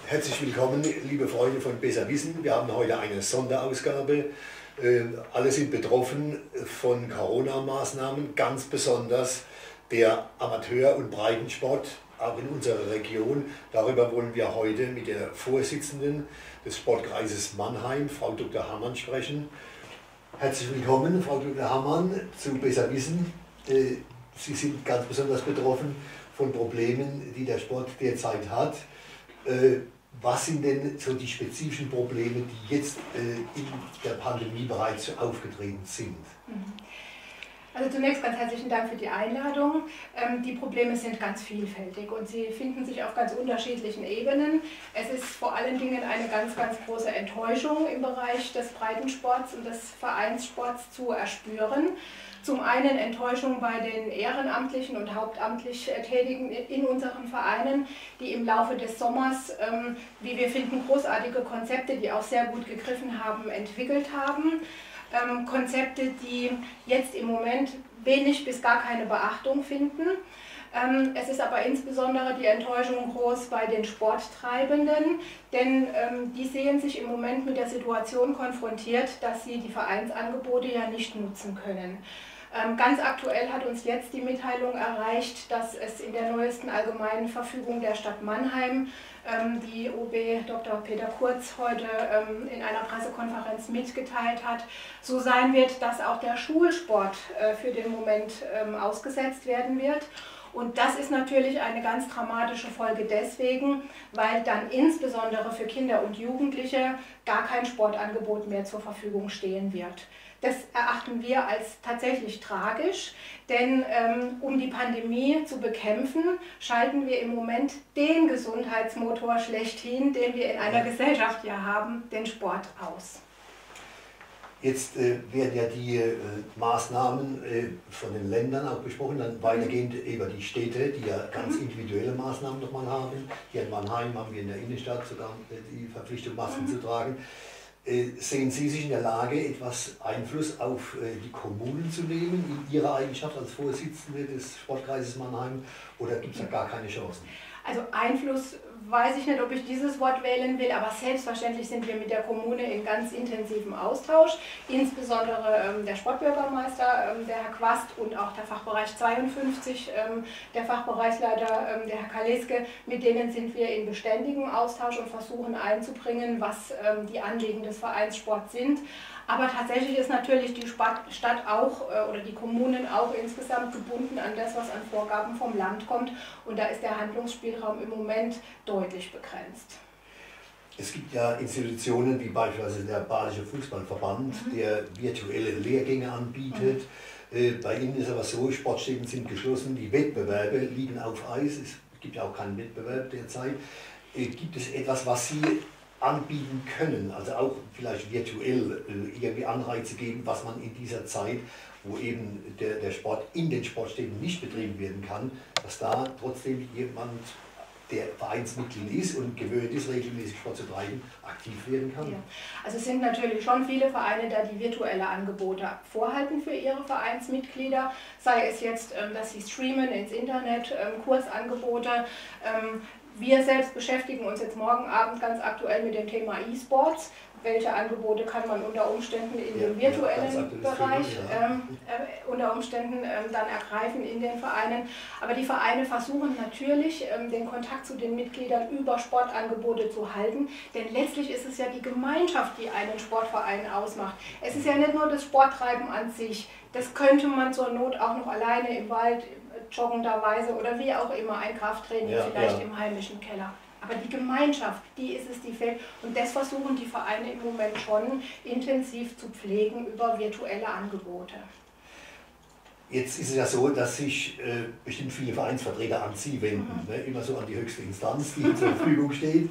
Herzlich willkommen, liebe Freunde von Besser Wissen. Wir haben heute eine Sonderausgabe. Alle sind betroffen von Corona-Maßnahmen, ganz besonders der Amateur- und Breitensport, auch in unserer Region. Darüber wollen wir heute mit der Vorsitzenden des Sportkreises Mannheim, Frau Dr. Hammann, sprechen. Herzlich willkommen, Frau Dr. Hammann, zu Besser Wissen. Sie sind ganz besonders betroffen von Problemen, die der Sport derzeit hat. Was sind denn so die spezifischen Probleme, die jetzt in der Pandemie bereits aufgetreten sind? Also zunächst ganz herzlichen Dank für die Einladung. Die Probleme sind ganz vielfältig und sie finden sich auf ganz unterschiedlichen Ebenen. Es ist vor allen Dingen eine ganz große Enttäuschung im Bereich des Breitensports und des Vereinssports zu erspüren. Zum einen Enttäuschung bei den ehrenamtlichen und hauptamtlich Tätigen in unseren Vereinen, die im Laufe des Sommers, wie wir finden, großartige Konzepte, die auch sehr gut gegriffen haben, entwickelt haben. Konzepte, die jetzt im Moment wenig bis gar keine Beachtung finden. Es ist aber insbesondere die Enttäuschung groß bei den Sporttreibenden, denn die sehen sich im Moment mit der Situation konfrontiert, dass sie die Vereinsangebote ja nicht nutzen können. Ganz aktuell hat uns jetzt die Mitteilung erreicht, dass es in der neuesten allgemeinen Verfügung der Stadt Mannheim, die OB Dr. Peter Kurz heute in einer Pressekonferenz mitgeteilt hat, so sein wird, dass auch der Schulsport für den Moment ausgesetzt werden wird. Und das ist natürlich eine ganz dramatische Folge deswegen, weil dann insbesondere für Kinder und Jugendliche gar kein Sportangebot mehr zur Verfügung stehen wird. Das erachten wir als tatsächlich tragisch, denn um die Pandemie zu bekämpfen, schalten wir im Moment den Gesundheitsmotor schlechthin, den wir in einer Gesellschaft ja haben, den Sport aus. Jetzt werden ja die Maßnahmen von den Ländern auch besprochen, dann weitergehend über die Städte, die ja ganz individuelle Maßnahmen nochmal haben. Hier in Mannheim haben wir in der Innenstadt sogar die Verpflichtung, Masken zu tragen. Sehen Sie sich in der Lage, etwas Einfluss auf die Kommunen zu nehmen, in Ihrer Eigenschaft als Vorsitzende des Sportkreises Mannheim, oder gibt es da gar keine Chancen? Also Einfluss weiß ich nicht, ob ich dieses Wort wählen will, aber selbstverständlich sind wir mit der Kommune in ganz intensivem Austausch. Insbesondere der Sportbürgermeister, der Herr Quast, und auch der Fachbereich 52, der Fachbereichsleiter, der Herr Kaleske. Mit denen sind wir in beständigem Austausch und versuchen einzubringen, was die Anliegen des Vereinssports sind. Aber tatsächlich ist natürlich die Stadt auch oder die Kommunen auch insgesamt gebunden an das, was an Vorgaben vom Land kommt. Und da ist der Handlungsspielraum im Moment deutlich begrenzt. Es gibt ja Institutionen wie beispielsweise der Badische Fußballverband, der virtuelle Lehrgänge anbietet. Bei Ihnen ist aber so, Sportstätten sind geschlossen, die Wettbewerbe liegen auf Eis, es gibt ja auch keinen Wettbewerb derzeit. Gibt es etwas, was Sie anbieten können, also auch vielleicht virtuell irgendwie Anreize geben, was man in dieser Zeit, wo eben der Sport in den Sportstätten nicht betrieben werden kann, dass da trotzdem jemand, der Vereinsmitglied ist und gewöhnt ist, regelmäßig Sport zu treiben, aktiv werden kann? Ja. Also es sind natürlich schon viele Vereine da, die virtuelle Angebote vorhalten für ihre Vereinsmitglieder, sei es jetzt, dass sie streamen ins Internet, Kursangebote. Wir selbst beschäftigen uns jetzt morgen Abend ganz aktuell mit dem Thema E-Sports. Welche Angebote kann man unter Umständen in dem virtuellen Bereich unter Umständen dann ergreifen in den Vereinen. Aber die Vereine versuchen natürlich, den Kontakt zu den Mitgliedern über Sportangebote zu halten. Denn letztlich ist es ja die Gemeinschaft, die einen Sportverein ausmacht. Es ist ja nicht nur das Sporttreiben an sich. Das könnte man zur Not auch noch alleine im Wald, joggenderweise oder wie auch immer, ein Krafttraining vielleicht im heimischen Keller. Aber die Gemeinschaft, die ist es, die fehlt. Und das versuchen die Vereine im Moment schon intensiv zu pflegen über virtuelle Angebote. Jetzt ist es ja so, dass sich bestimmt viele Vereinsvertreter an Sie wenden, ne? Immer so an die höchste Instanz, die zur Verfügung steht.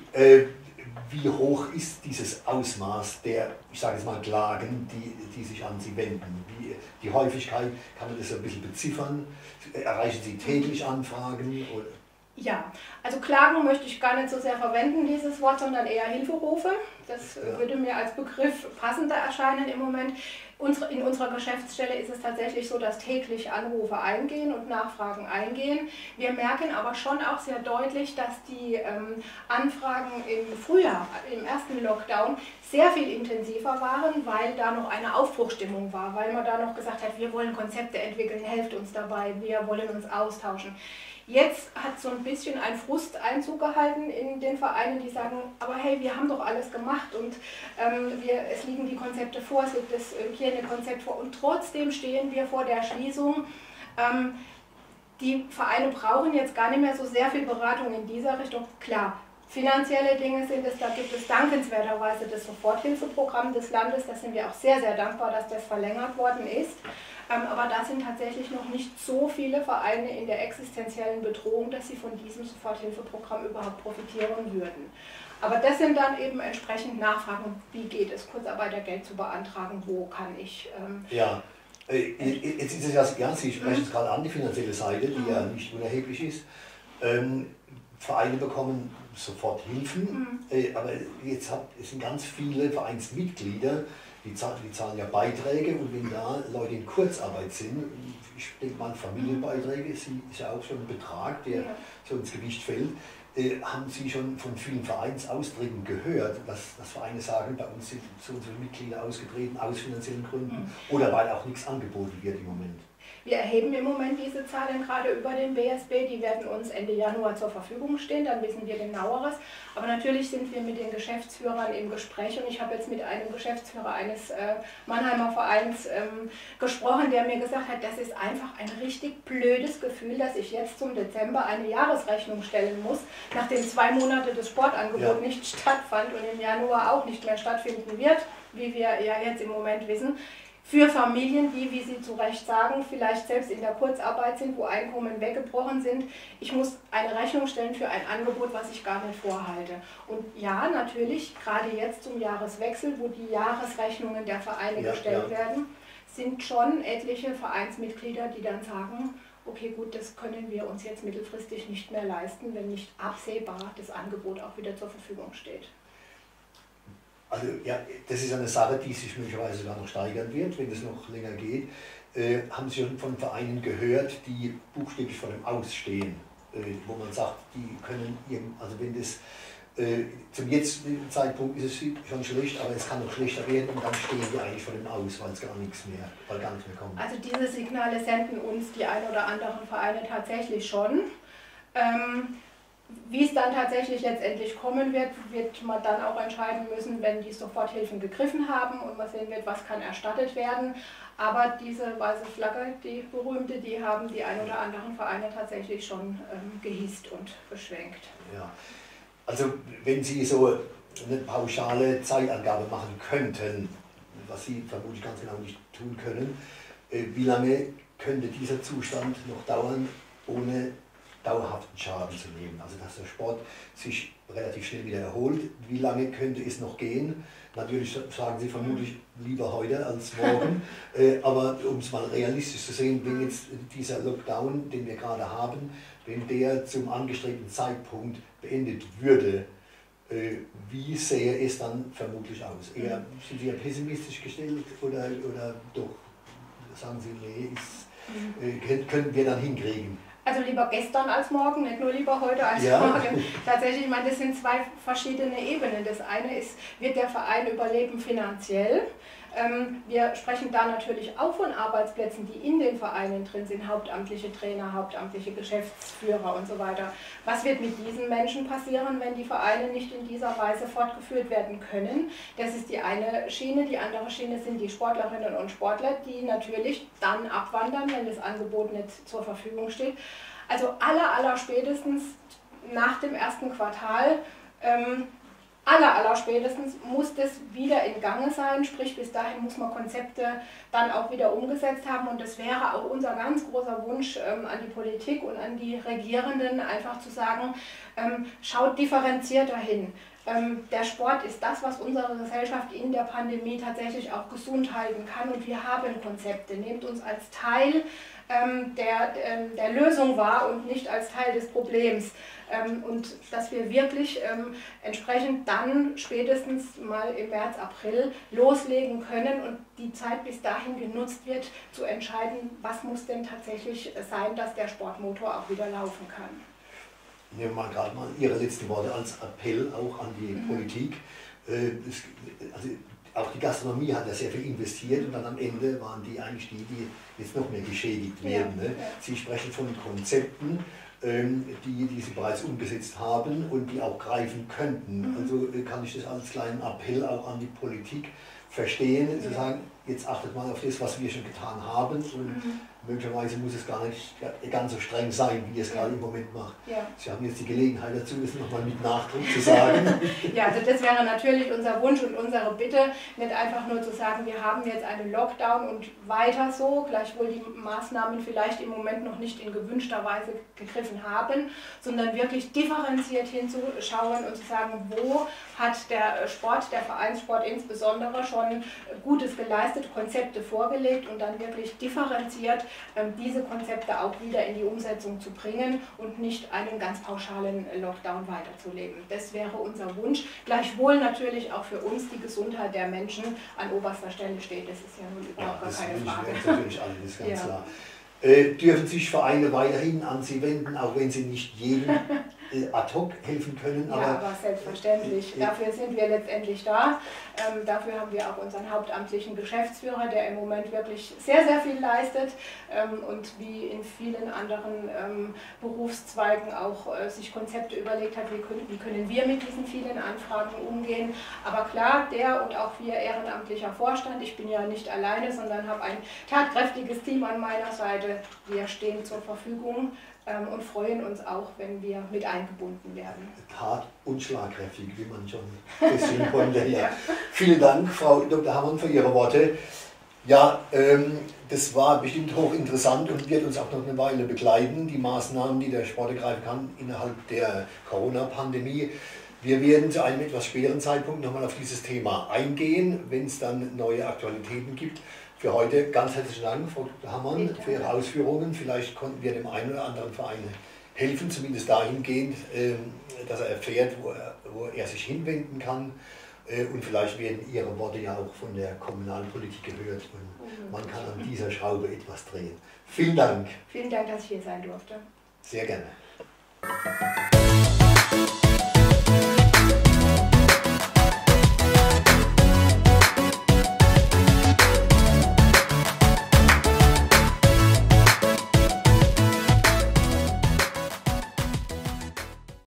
Wie hoch ist dieses Ausmaß der, ich sage jetzt mal, Klagen, die sich an Sie wenden? Die Häufigkeit, kann man das ein bisschen beziffern? Erreichen Sie täglich Anfragen? Oder? Ja, also Klagen möchte ich gar nicht so sehr verwenden, dieses Wort, sondern eher Hilferufe Das würde mir als Begriff passender erscheinen im Moment. In unserer Geschäftsstelle ist es tatsächlich so, dass täglich Anrufe eingehen und Nachfragen eingehen. Wir merken aber schon auch sehr deutlich, dass die Anfragen im Frühjahr, im ersten Lockdown, sehr viel intensiver waren, weil da noch eine Aufbruchstimmung war, weil man da noch gesagt hat, wir wollen Konzepte entwickeln, helft uns dabei, wir wollen uns austauschen. Jetzt hat so ein bisschen ein Frust Einzug gehalten in den Vereinen, die sagen, aber hey, wir haben doch alles gemacht und es liegen die Konzepte vor, es liegt das Hygienekonzept vor und trotzdem stehen wir vor der Schließung. Die Vereine brauchen jetzt gar nicht mehr so sehr viel Beratung in dieser Richtung. Klar, finanzielle Dinge sind es, da gibt es dankenswerterweise das Soforthilfeprogramm des Landes, da sind wir auch sehr, sehr dankbar, dass das verlängert worden ist. Aber da sind tatsächlich noch nicht so viele Vereine in der existenziellen Bedrohung, dass sie von diesem Soforthilfeprogramm überhaupt profitieren würden. Aber das sind dann eben entsprechend Nachfragen, wie geht es, Kurzarbeitergeld zu beantragen, wo kann ich... Ja, jetzt ist es ja, Sie sprechen es gerade an, die finanzielle Seite, die ja nicht unerheblich ist. Vereine bekommen sofort Hilfen, aber jetzt sind ganz viele Vereinsmitglieder, die zahlen ja Beiträge und wenn da Leute in Kurzarbeit sind, ich denke mal Familienbeiträge, ist ja auch schon ein Betrag, der so ins Gewicht fällt. Haben Sie schon von vielen Vereinsaustritten gehört, dass Vereine sagen, bei uns sind so und so viele Mitglieder ausgetreten aus finanziellen Gründen oder weil auch nichts angeboten wird im Moment? Wir erheben im Moment diese Zahlen gerade über den BSB, die werden uns Ende Januar zur Verfügung stehen, dann wissen wir genaueres. Aber natürlich sind wir mit den Geschäftsführern im Gespräch und ich habe jetzt mit einem Geschäftsführer eines Mannheimer Vereins gesprochen, der mir gesagt hat, das ist einfach ein richtig blödes Gefühl, dass ich jetzt zum Dezember eine Jahresrechnung stellen muss, nachdem 2 Monate das Sportangebot nicht stattfand und im Januar auch nicht mehr stattfinden wird, wie wir ja jetzt im Moment wissen. Für Familien, die, wie Sie zu Recht sagen, vielleicht selbst in der Kurzarbeit sind, wo Einkommen weggebrochen sind. Ich muss eine Rechnung stellen für ein Angebot, was ich gar nicht vorhalte. Und ja, natürlich, gerade jetzt zum Jahreswechsel, wo die Jahresrechnungen der Vereine gestellt werden, sind schon etliche Vereinsmitglieder, die dann sagen, okay gut, das können wir uns jetzt mittelfristig nicht mehr leisten, wenn nicht absehbar das Angebot auch wieder zur Verfügung steht. Also ja, das ist eine Sache, die sich möglicherweise sogar noch steigern wird, wenn es noch länger geht. Haben Sie schon von Vereinen gehört, die buchstäblich vor dem Ausstehen, wo man sagt, die können, also wenn das zum jetzigen Zeitpunkt ist es schon schlecht, aber es kann noch schlechter werden und dann stehen die eigentlich vor dem Aus, weil gar nichts mehr kommt. Also diese Signale senden uns die ein oder anderen Vereine tatsächlich schon. Wie es dann tatsächlich letztendlich kommen wird, wird man dann auch entscheiden müssen, wenn die Soforthilfen gegriffen haben und man sehen wird, was kann erstattet werden. Aber diese weiße Flagge, die berühmte, die haben die ein oder anderen Vereine tatsächlich schon gehisst und beschwenkt. Ja. Also wenn Sie so eine pauschale Zeitangabe machen könnten, was Sie vermutlich ganz genau nicht tun können, wie lange könnte dieser Zustand noch dauern, ohne dauerhaften Schaden zu nehmen, also dass der Sport sich relativ schnell wieder erholt. Wie lange könnte es noch gehen? Natürlich sagen Sie vermutlich lieber heute als morgen, aber um es mal realistisch zu sehen, wenn jetzt dieser Lockdown, den wir gerade haben, wenn der zum angestrebten Zeitpunkt beendet würde, wie sähe es dann vermutlich aus? Sind Sie eher pessimistisch gestellt oder doch sagen Sie, nee, können wir dann hinkriegen? Also lieber gestern als morgen, nicht nur lieber heute als morgen. Tatsächlich, ich meine, das sind 2 verschiedene Ebenen. Das eine ist, wird der Verein überleben finanziell? Wir sprechen da natürlich auch von Arbeitsplätzen, die in den Vereinen drin sind, hauptamtliche Trainer, hauptamtliche Geschäftsführer und so weiter. Was wird mit diesen Menschen passieren, wenn die Vereine nicht in dieser Weise fortgeführt werden können? Das ist die eine Schiene. Die andere Schiene sind die Sportlerinnen und Sportler, die natürlich dann abwandern, wenn das Angebot nicht zur Verfügung steht. Also aller spätestens nach dem ersten Quartal aller spätestens muss das wieder in Gange sein, sprich bis dahin muss man Konzepte dann auch wieder umgesetzt haben und das wäre auch unser ganz großer Wunsch an die Politik und an die Regierenden, einfach zu sagen, schaut differenzierter hin. Der Sport ist das, was unsere Gesellschaft in der Pandemie tatsächlich auch gesund halten kann, und wir haben Konzepte. Nehmt uns als Teil der Lösung wahr und nicht als Teil des Problems. Und dass wir wirklich entsprechend dann spätestens mal im März, April loslegen können und die Zeit bis dahin genutzt wird, zu entscheiden, was muss denn tatsächlich sein, dass der Sportmotor auch wieder laufen kann. Nehmen wir mal gerade mal Ihre letzten Worte als Appell auch an die Politik. Also auch die Gastronomie hat ja sehr viel investiert und dann am Ende waren die eigentlich die jetzt noch mehr geschädigt werden. Ne? Sie sprechen von Konzepten, die Sie bereits umgesetzt haben und die auch greifen könnten. Also kann ich das als kleinen Appell auch an die Politik verstehen, zu sagen, jetzt achtet mal auf das, was wir schon getan haben, und möglicherweise muss es gar nicht ganz so streng sein, wie es gerade im Moment macht. Ja. Sie haben jetzt die Gelegenheit dazu, das nochmal mit Nachdruck zu sagen. Ja, also das wäre natürlich unser Wunsch und unsere Bitte, nicht einfach nur zu sagen, wir haben jetzt einen Lockdown und weiter so, gleichwohl die Maßnahmen vielleicht im Moment noch nicht in gewünschter Weise gegriffen haben, sondern wirklich differenziert hinzuschauen und zu sagen, wo hat der Sport, der Vereinssport insbesondere, schon Gutes geleistet, Konzepte vorgelegt, und dann wirklich differenziert diese Konzepte auch wieder in die Umsetzung zu bringen und nicht einen ganz pauschalen Lockdown weiterzuleben. Das wäre unser Wunsch. Gleichwohl natürlich auch für uns die Gesundheit der Menschen an oberster Stelle steht. Das ist ja nun überhaupt gar keine Frage. Das ist natürlich alles ganz klar. Dürfen sich Vereine weiterhin an Sie wenden, auch wenn sie nicht jedem ad hoc helfen können? Aber selbstverständlich. Dafür sind wir letztendlich da. Dafür haben wir auch unseren hauptamtlichen Geschäftsführer, der im Moment wirklich sehr, sehr viel leistet und wie in vielen anderen Berufszweigen auch sich Konzepte überlegt hat, wie können wir mit diesen vielen Anfragen umgehen. Aber klar, der und auch wir ehrenamtlicher Vorstand, ich bin ja nicht alleine, sondern habe ein tatkräftiges Team an meiner Seite. Wir stehen zur Verfügung und freuen uns auch, wenn wir mit eingebunden werden. Tat und schlagkräftig, wie man schon feststellen konnte. Ja. Vielen Dank, Frau Dr. Hammann, für Ihre Worte. Ja, das war bestimmt hochinteressant und wird uns auch noch eine Weile begleiten, die Maßnahmen, die der Sport ergreifen kann innerhalb der Corona-Pandemie. Wir werden zu einem etwas späteren Zeitpunkt nochmal auf dieses Thema eingehen, wenn es dann neue Aktualitäten gibt. Für heute ganz herzlichen Dank, Frau Dr. Hammann, für Ihre Ausführungen. Vielleicht konnten wir dem einen oder anderen Verein helfen, zumindest dahingehend, dass er erfährt, wo er sich hinwenden kann. Und vielleicht werden Ihre Worte ja auch von der Kommunalpolitik gehört und man kann an dieser Schraube etwas drehen. Vielen Dank. Vielen Dank, dass ich hier sein durfte. Sehr gerne.